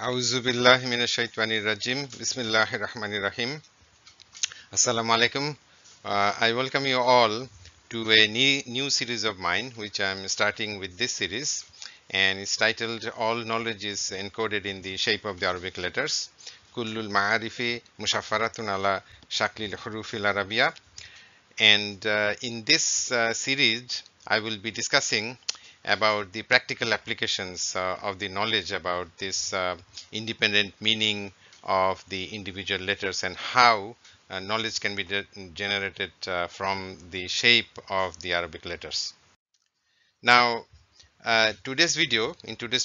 Auzu billahi minash shaitanir rajim. Bismillahir rahmanir rahim. Assalamu alaikum. I welcome you all to a new series of mine, which I'm starting with this series, and it's titled "All Knowledge is Encoded in the Shape of the Arabic Letters." Kullul ma'arifi mashfaratun ala shakli al-huruf al-arabiyya. And in this series, I will be discussing about the practical applications of the knowledge about this independent meaning of the individual letters and how knowledge can be generated from the shape of the Arabic letters. Now, in today's video,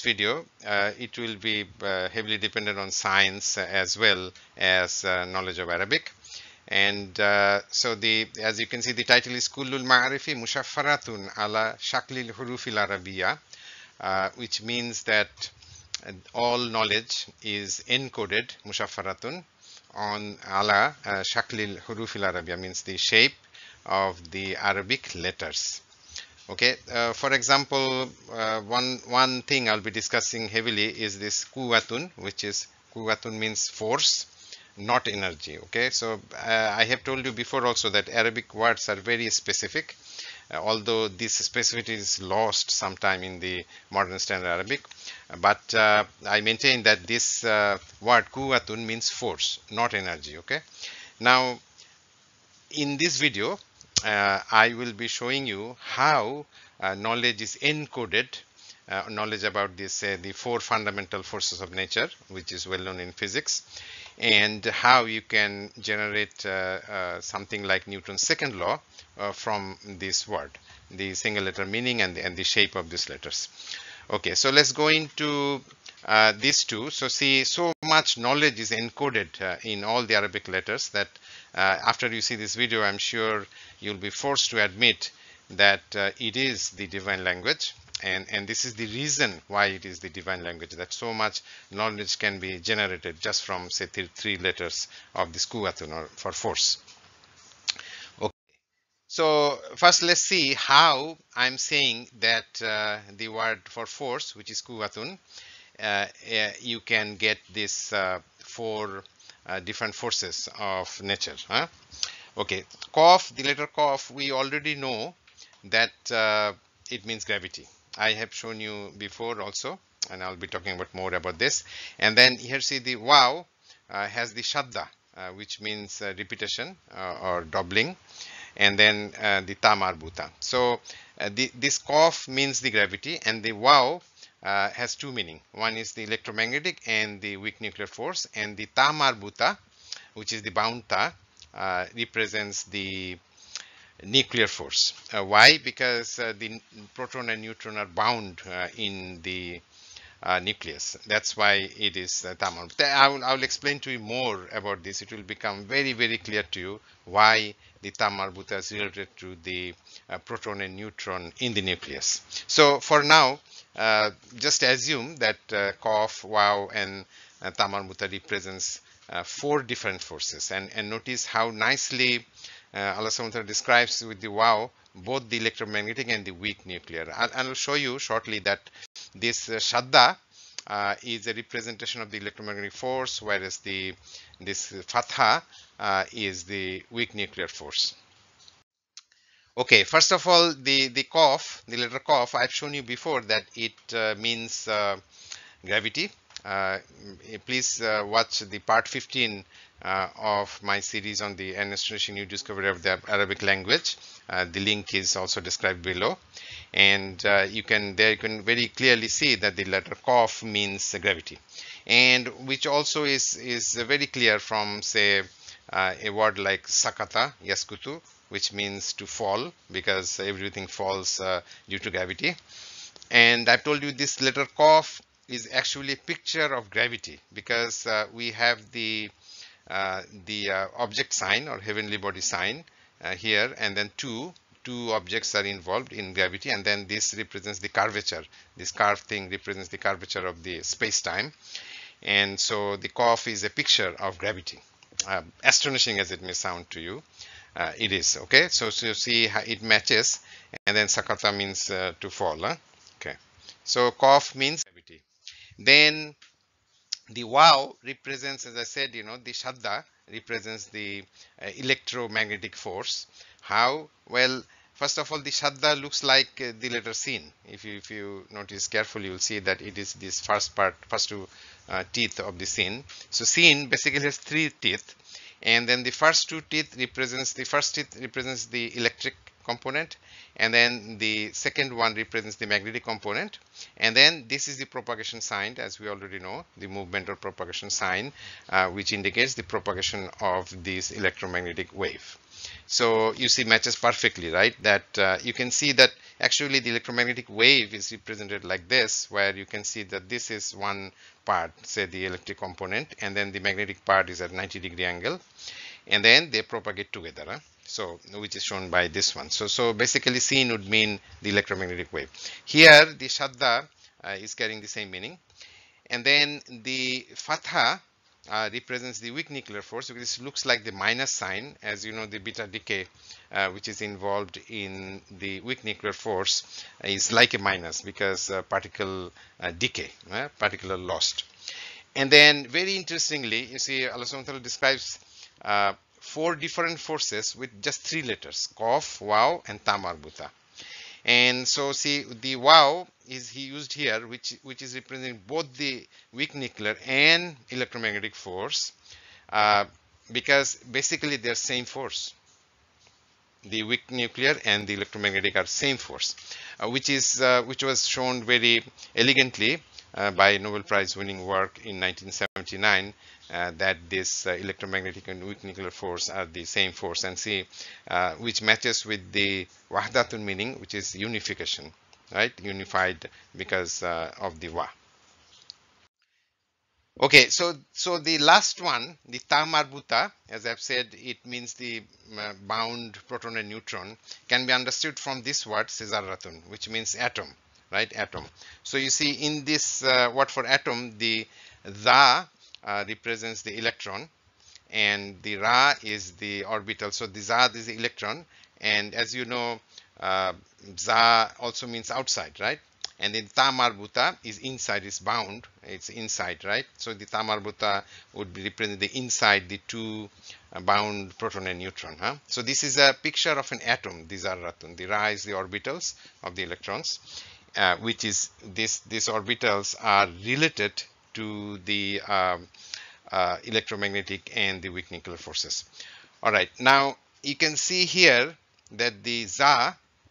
it will be heavily dependent on science as well as knowledge of Arabic. And so as you can see, the title is Kullul Ma'arifi Mshaffaratun ala Shaklil Hurufil Arabiyya, which means that all knowledge is encoded, Mshaffaratun, on ala Shaklil Hurufil Arabiyya, means the shape of the Arabic letters. Okay, for example, one thing I'll be discussing heavily is this Quwwatun, which is Quwwatun means force, not energy. Okay, so I have told you before also that Arabic words are very specific, although this specificity is lost sometime in the modern standard Arabic, but I maintain that this word Quwwatun means force, not energy. Okay, now in this video I will be showing you how knowledge is encoded, knowledge about this the four fundamental forces of nature, which is well known in physics, and how you can generate something like Newton's second law from this word, the single letter meaning and the shape of these letters. Okay, so let's go into these two. So see, so much knowledge is encoded in all the Arabic letters that after you see this video, I'm sure you'll be forced to admit that it is the divine language, and this is the reason why it is the divine language, that so much knowledge can be generated just from say three letters of this Quwwatun, or for force. Okay, so first let's see how I'm saying that the word for force, which is Quwwatun, you can get this four different forces of nature. Okay, Qaf, the letter Qaf, we already know that it means gravity. I have shown you before also, and I'll be talking about more about this. And then here see the Waw has the shadda, which means repetition or doubling, and then the ta marbouta. So this Qaf means the gravity, and the Waw has two meaning. One is the electromagnetic and the weak nuclear force, and the ta marbouta, which is the bound ta, represents the nuclear force. Why? Because the proton and neutron are bound in the nucleus. That's why it is ta marbouta. I will explain to you more about this. It will become very, very clear to you why the ta marbouta is related to the proton and neutron in the nucleus. So for now, just assume that Qaf, Waw, and ta marbouta represents four different forces, and notice how nicely Allah subhanahu wa ta'ala describes with the Waw both the electromagnetic and the weak nuclear. I'll show you shortly that this shadda is a representation of the electromagnetic force, whereas this fatha is the weak nuclear force. Okay, first of all, the Qaf, the letter Qaf, I've shown you before that it means gravity. Please watch the part 15 of my series on the astonishing new discovery of the Arabic language. The link is also described below, and you can very clearly see that the letter Qaf means gravity, and which also is very clear from say a word like sakata yaskutu, which means to fall, because everything falls due to gravity. And I've told you this letter Qaf is actually a picture of gravity, because we have the object sign or heavenly body sign here, and then two objects are involved in gravity, and then this represents the curvature. This curved thing represents the curvature of the space-time, and so the Qaf is a picture of gravity. Astonishing as it may sound to you, it is. Okay, so you see how it matches, and then sakata means to fall. Okay, so Qaf means gravity. Then The wow represents, as I said, the shadda represents the electromagnetic force. How? Well, first of all, the shadda looks like the letter sin. If you notice carefully, you'll see that it is this first two teeth of the sin. So sin basically has three teeth, and then the first teeth represents the electric component, and then the second one represents the magnetic component, and then this is the propagation sign, as we already know, the movement or propagation sign, which indicates the propagation of this electromagnetic wave. So you see, matches perfectly, right? That you can see that actually the electromagnetic wave is represented like this, where you can see that this is one part, say the electric component, and then the magnetic part is at 90-degree angle, and then they propagate together. So which is shown by this one. So basically sin would mean the electromagnetic wave. Here the shadda is carrying the same meaning, and then the fatha represents the weak nuclear force, because this looks like the minus sign. As you know, the beta decay which is involved in the weak nuclear force is like a minus, because particle decay, particle are lost. And then very interestingly, you see Allah subhanahu wa ta'ala describes 4 different forces with just 3 letters: Qaf, Waw, and Ta marbouta. And so see, the Waw is he used here, which is representing both the weak nuclear and electromagnetic force, because basically they're same force. The weak nuclear and the electromagnetic are same force, which was shown very elegantly by Nobel Prize winning work in 1979, that this electromagnetic and weak nuclear force are the same force, and see which matches with the wahdatun meaning, which is unification, right? Unified because of the wa. Okay, so the last one, the Ta marbouta, as I've said, it means the bound proton and neutron, can be understood from this word zarratun, which means atom, right? Atom. So you see in this word for atom, the za represents the electron, and the ra is the orbital. So the za is the electron, and as you know, za also means outside, right? And then Ta marbouta is inside, is bound, it's inside, right? So the Ta marbouta would be represent the inside, the two bound proton and neutron. So this is a picture of an atom, these are ratun. The Ra is the orbitals of the electrons, which is these orbitals are related to the electromagnetic and the weak nuclear forces. All right, now you can see here that the Za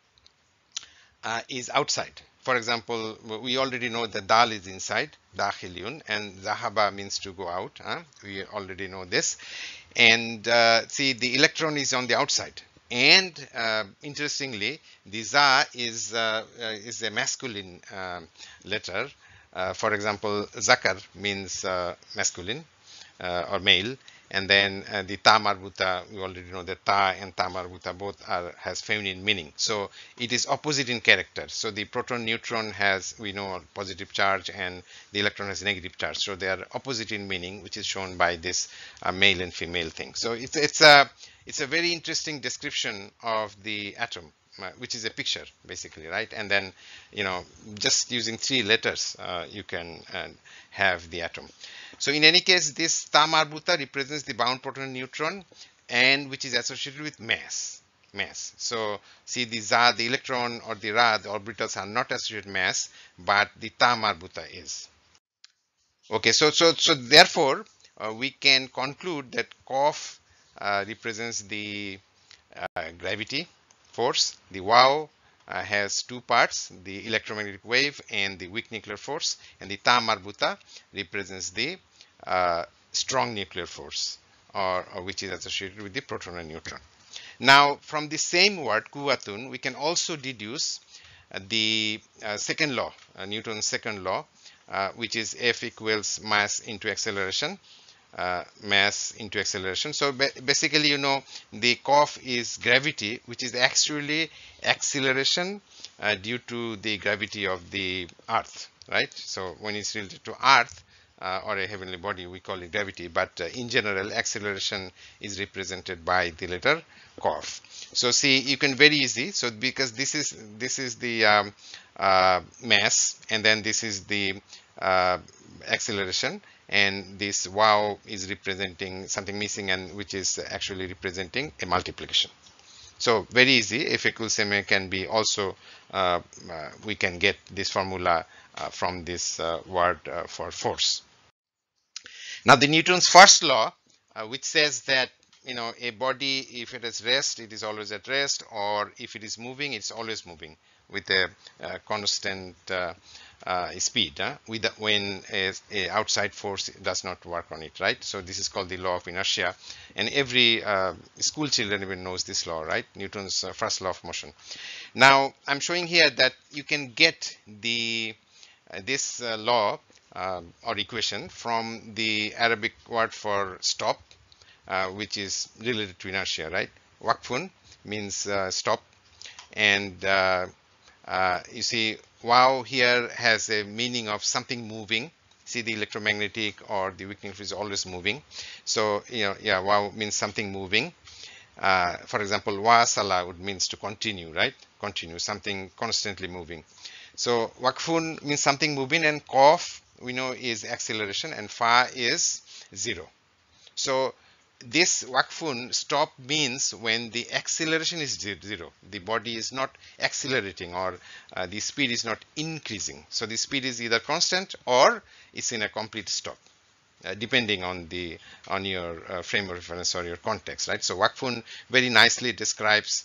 is outside. For example, we already know that dal is inside, dakhiliyun, and zahaba means to go out. We already know this. And see, the electron is on the outside. And interestingly, the za is a masculine letter. For example, zakar means masculine or male. And then the Ta marbouta, we already know that Ta and Ta marbouta both has feminine meaning. So it is opposite in character. So the proton neutron has, we know, positive charge, and the electron has negative charge. So they are opposite in meaning, which is shown by this male and female thing. So it's a very interesting description of the atom, which is a picture basically, right? And then, you know, just using 3 letters, you can have the atom. So in any case, this Ta marbouta represents the bound proton and neutron, and which is associated with mass. So see, the Za, the electron, or the Ra, the orbitals are not associated with mass, but the Ta marbouta is. Okay, so therefore we can conclude that Qaf represents the gravity force. The Waw has 2 parts, the electromagnetic wave and the weak nuclear force, and the Ta marbouta represents the strong nuclear force, or which is associated with the proton and neutron. Now, from the same word kuwatun, we can also deduce the second law, Newton's second law, which is F equals mass into acceleration. So basically, you know, the Qaf is gravity, which is actually acceleration due to the gravity of the Earth, right? So when it's related to Earth or a heavenly body, we call it gravity, but in general, acceleration is represented by the letter Qaf. So see, you can very easy. So because this is the mass, and then this is the acceleration, and this wow is representing something missing, and which is actually representing a multiplication. So very easy. F equals ma can be also we can get this formula from this word for force. Now the Newton's first law, which says that a body, if it is rest, it is always at rest, or if it is moving, it's always moving with a constant speed when a outside force does not work on it, right? So this is called the law of inertia, and every school children even knows this law, right? Newton's first law of motion. Now I'm showing here that you can get the this law or equation from the Arabic word for stop, which is related to inertia, right? Waqfun means stop, and you see wow here has a meaning of something moving. See, the electromagnetic or the weakening is always moving. So yeah, wow means something moving. For example, wasala would means to continue, right? Continue, something constantly moving. So waqfun means something moving, and qaf we know is acceleration, and fa is 0. So this waqfun, stop, means when the acceleration is 0, the body is not accelerating, or the speed is not increasing. So the speed is either constant or it's in a complete stop, depending on your frame of reference or your context, right? So waqfun very nicely describes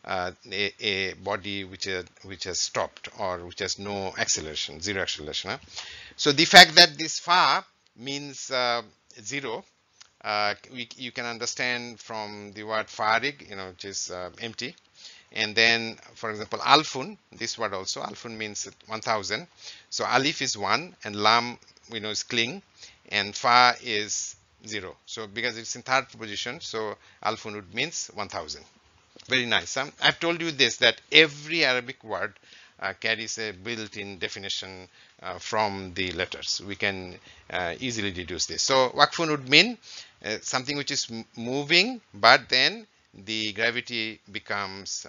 a body which has stopped, or which has no acceleration, 0 acceleration. So the fact that this fa means 0, you can understand from the word farig, which is empty. And then, for example, alfun, this word also, alfun means 1000. So alif is 1, and lam we know is cling, and fa is 0. So because it's in third position, so alfun would means 1000. Very nice. I've told you this, that every Arabic word carries a built-in definition from the letters. We can easily deduce this. So waqfun would mean something which is moving, but then the gravity becomes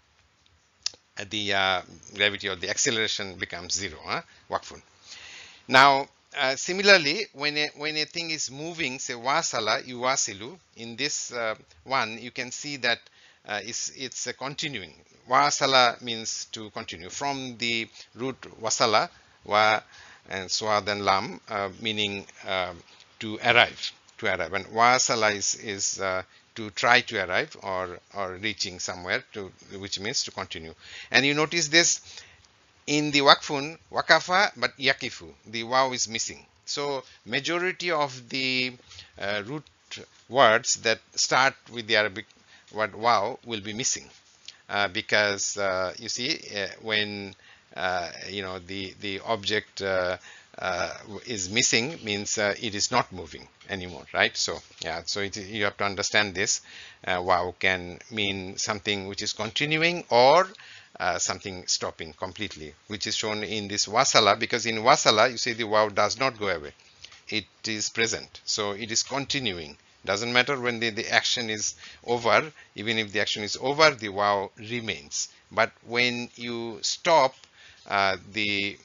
gravity or the acceleration becomes 0. Waqfun. Now similarly, when a thing is moving, say wasala yuwasilu, in this one you can see that it's continuing. Wasala means to continue, from the root wasala, wa and swad and lam, meaning to arrive. And wasala is to try to arrive, or reaching somewhere, which means to continue. And you notice this in the waqfun, waqafa, but yakifu, the waw is missing. So majority of the root words that start with the Arabic word waw will be missing, because you see when the object is missing, means it is not moving anymore, right? So yeah, so you have to understand this. Waw can mean something which is continuing, or something stopping completely, which is shown in this wasala, because in wasala you see the waw does not go away, it is present, so it is continuing. Doesn't matter when the action is over. Even if the action is over, the waw remains. But when you stop, it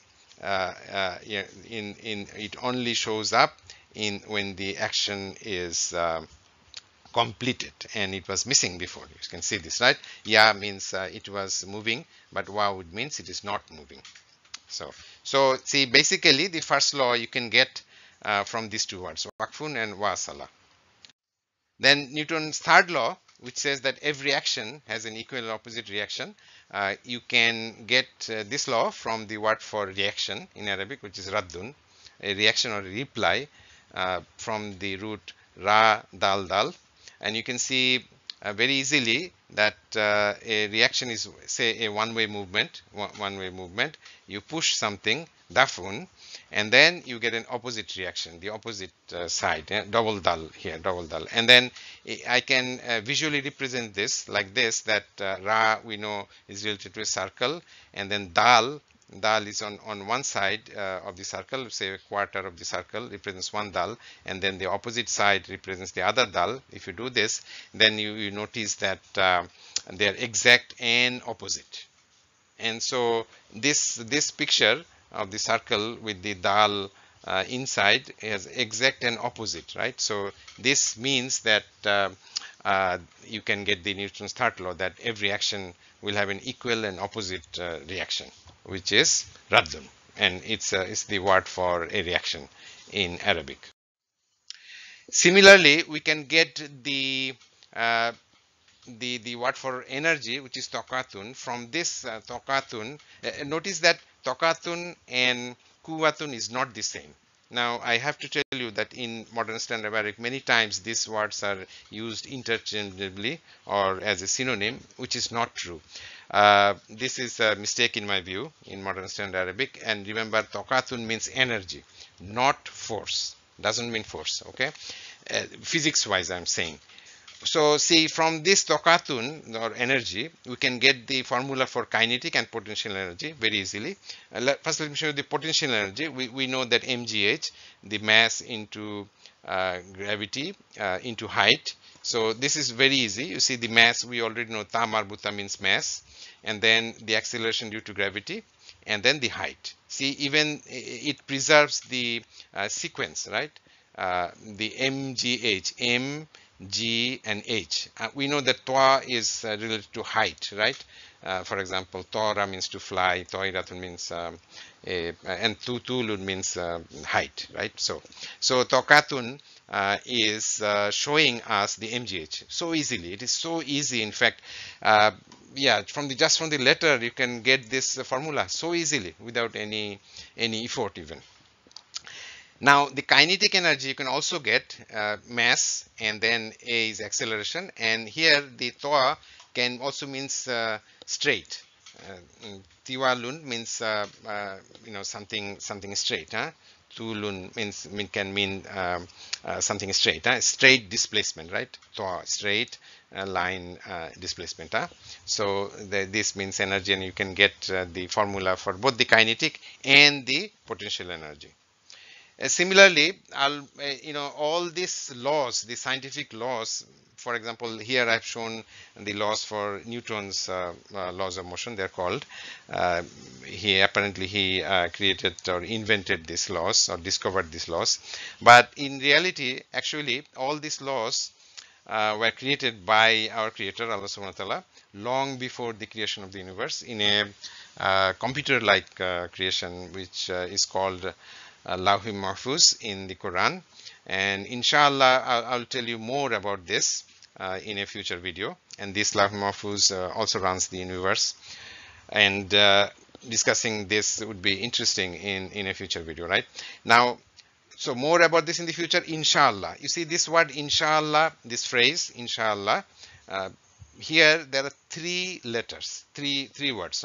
only shows up when the action is completed, and it was missing before. You can see this, right? Ya means it was moving, but waw means it is not moving. So see, basically the first law you can get from these two words, waqfun and wasala. Then Newton's third law, which says that every action has an equal and opposite reaction. You can get this law from the word for reaction in Arabic, which is raddun, a reaction or a reply, from the root ra dal dal. And you can see very easily that a reaction is, say, a one-way movement. You push something, dafun, and then you get an opposite reaction, the opposite side, double dal here, double dal. And then I can visually represent this like this, that ra we know is related to a circle, and then dal is on one side of the circle, say a quarter of the circle represents one dal, and then the opposite side represents the other dal. If you do this, then you notice that they are exact and opposite. And so this picture of the circle with the dal inside is exact and opposite, right? So this means that you can get the Newton's third law, that every action will have an equal and opposite reaction, which is raddun, and it's the word for a reaction in Arabic. Similarly, we can get the word for energy, which is taqatun, from this taqatun. Notice that taqatun and quwwatun is not the same. Now I have to tell you that in modern standard Arabic many times these words are used interchangeably or as a synonym, which is not true. This is a mistake in my view in modern standard Arabic. And remember, taqatun means energy, not force. Doesn't mean force, okay? Physics wise I'm saying. So see, from this taqatun or energy, we can get the formula for kinetic and potential energy very easily. First, let me show you the potential energy. We know that mgh, the mass into gravity into height. So this is very easy. You see the mass, we already know ta marbouta means mass, and then the acceleration due to gravity, and then the height. See, even it preserves the sequence, right? The mgh, m, G and H. We know that Toa is related to height, right? For example, Tora means to fly, Toiratun means, and Tutulun means height, right? So Tokatun is showing us the MGH so easily. It is so easy, in fact. Yeah, just from the letter, you can get this formula so easily without any effort even. Now the kinetic energy you can also get mass, and then A is acceleration, and here the Toa can also means straight. Tiwalun means something straight. Tulun can mean something straight. Straight displacement, right? Toa, straight line displacement. So this means energy, and you can get the formula for both the kinetic and the potential energy. Similarly, all these laws, the scientific laws, for example, here I've shown the laws for Newton's laws of motion, they're called. He created or invented these laws or discovered these laws. But in reality, actually, all these laws were created by our creator, Allah subhanahu wa ta'ala, long before the creation of the universe in a computer-like creation, which is called Lawh Mahfuz in the Quran. And inshallah, I'll tell you more about this in a future video. And this Lawh Mahfuz also runs the universe. And discussing this would be interesting in a future video, right? Now, so more about this in the future, inshallah. You see this word inshallah, this phrase inshallah. Here there are three words,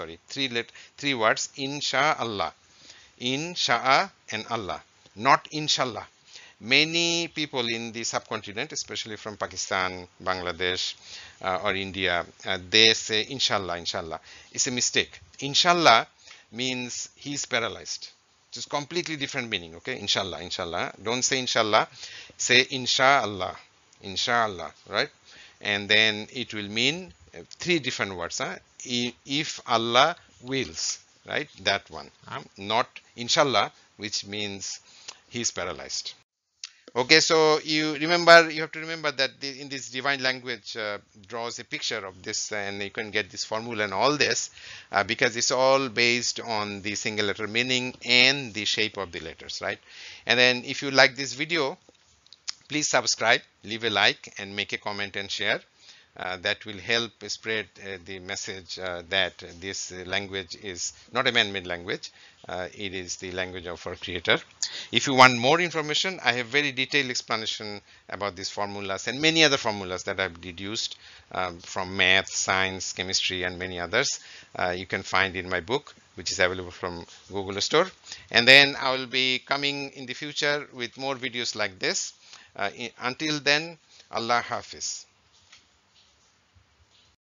inshallah. Insha'a and Allah, not inshallah. Many people in the subcontinent, especially from Pakistan, Bangladesh, or India, they say inshallah. It's a mistake. Inshallah means he's paralyzed. It's completely different meaning. Okay, inshallah. Don't say inshallah. Say insha'Allah, right? And then it will mean three different words. If Allah wills. Right, that one, not inshallah, which means he's paralyzed. Okay, so you have to remember that in this divine language draws a picture of this, and you can get this formula and all this because it's all based on the single letter meaning and the shape of the letters, right? And then if you like this video, please subscribe, leave a like, and make a comment and share. That will help spread the message that this language is not a man-made language. It is the language of our creator. If you want more information, I have very detailed explanation about these formulas and many other formulas that I've deduced from math, science, chemistry, and many others. You can find in my book, which is available from Google Store. And then I will be coming in the future with more videos like this. Until then, Allah Hafiz.